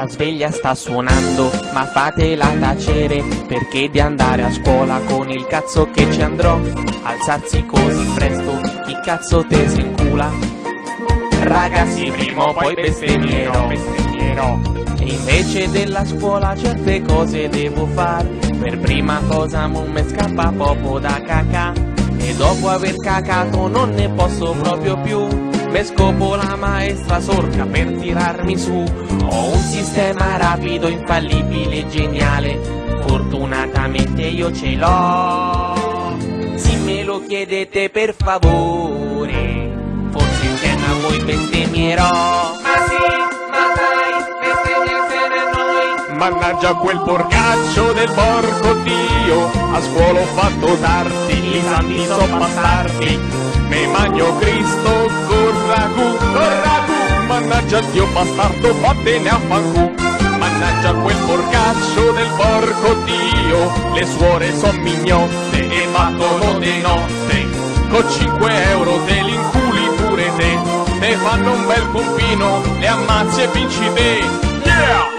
La sveglia sta suonando, ma fatela tacere, perché di andare a scuola con il cazzo che ci andrò. Alzarsi così presto, chi cazzo te si incula? Ragazzi, prima o poi bestemmierò. E invece della scuola certe cose devo fare. Per prima cosa mo me scappa poco da cacà, e dopo aver cacato non ne posso proprio più. Me scopo la maestra sorca per tirarmi su. Ho un sistema rapido, infallibile e geniale, fortunatamente io ce l'ho. Se me lo chiedete per favore, forse insieme a voi bestemmierò. Ma sì, ma dai, bestemmia insieme a noi. Mannaggia quel porcaccio del porco Dio, a scuola ho fatto tardi, i santi so bastardi. Me magno Cristo con ragù, mannaggia Dio bastardo, vattene a fancu. Mannaggia quel porcaccio del porco Dio, le suore son mignotte e battono di notte. Con 5 euro te li inculi pure te, te fanno un bel pompino, le ammazzi e vinci te. Yeah!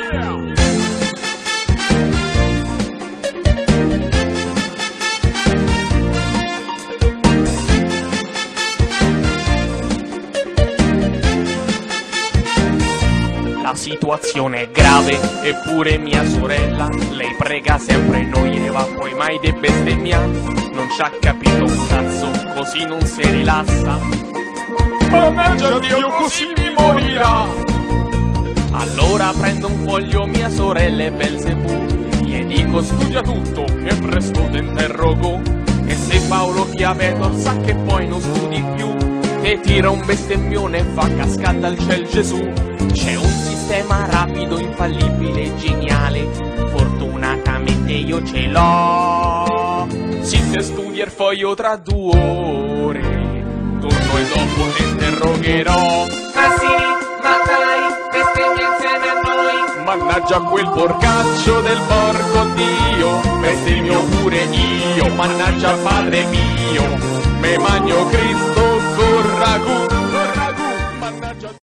La situazione è grave, eppure mia sorella, lei prega sempre noi e va poi mai de bestemmia. Non ci ha capito un cazzo, così non si rilassa. Mannaggia Dio, così mi morirà. Allora prendo un foglio mia sorella e Belzebù, gli dico studia tutto e presto te interrogo. E se Paolo Chiavetor sa che poi non studi più, e tira un bestemmione e fa cascare dal ciel Gesù. C'è un sistema rapido, infallibile e geniale, fortunatamente io ce l'ho. Se te studi il foglio tra 2 ore, torno e dopo te interrogherò. Ma sì, ma dai, bestemmia insieme a noi. Mannaggia quel porcaccio del porco Dio, bestemmio pure io, mannaggia il padre mio. Me magno Cristo con ragù,